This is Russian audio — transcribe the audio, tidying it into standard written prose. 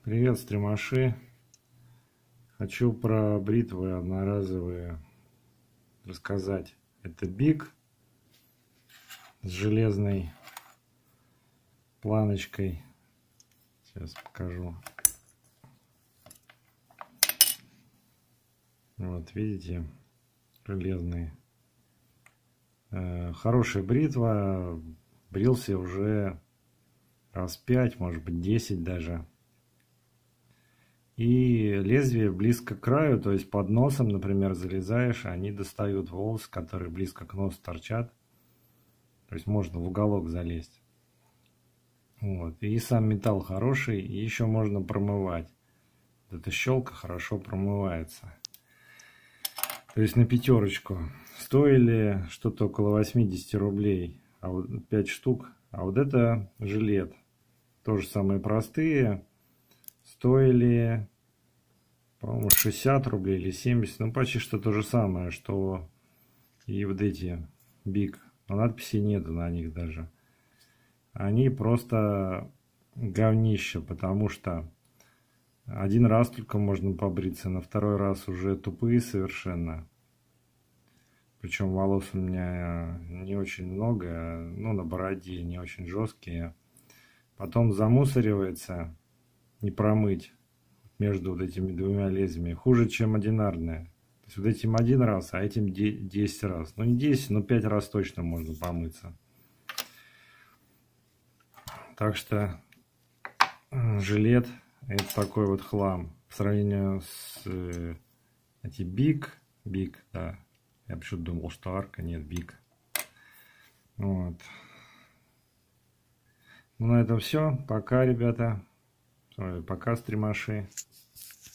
Привет, стримаши! Хочу про бритвы одноразовые рассказать. Это Биг с железной планочкой. Сейчас покажу. Вот, видите, железные. Хорошая бритва. Брился уже раз 5, может быть 10 даже. И лезвие близко к краю, то есть под носом, например, залезаешь, они достают волосы, которые близко к носу торчат. То есть можно в уголок залезть. Вот. И сам металл хороший, и еще можно промывать. Вот эта щелка хорошо промывается. То есть на пятерочку. Стоили что-то около 80 рублей, а вот 5 штук. А вот это жилет. Тоже самые простые. Стоили, по-моему, 60 рублей или 70. Ну, почти что то же самое, что и вот эти Биг. Но надписей нету на них даже. Они просто говнище, потому что один раз только можно побриться, на второй раз уже тупые совершенно. Причем волос у меня не очень много, ну, на бороде не очень жесткие. Потом замусоривается, не промыть между вот этими двумя лезвиями. Хуже, чем одинарное. То есть вот этим один раз, а этим 10 раз. Ну, не 10, но 5 раз точно можно помыться. Так что жилет это такой вот хлам. По сравнению с эти Биг, да. Я почему-то думал, что Арка, нет, Биг. Вот. Ну, на этом все. Пока, ребята. Пока, стримаши.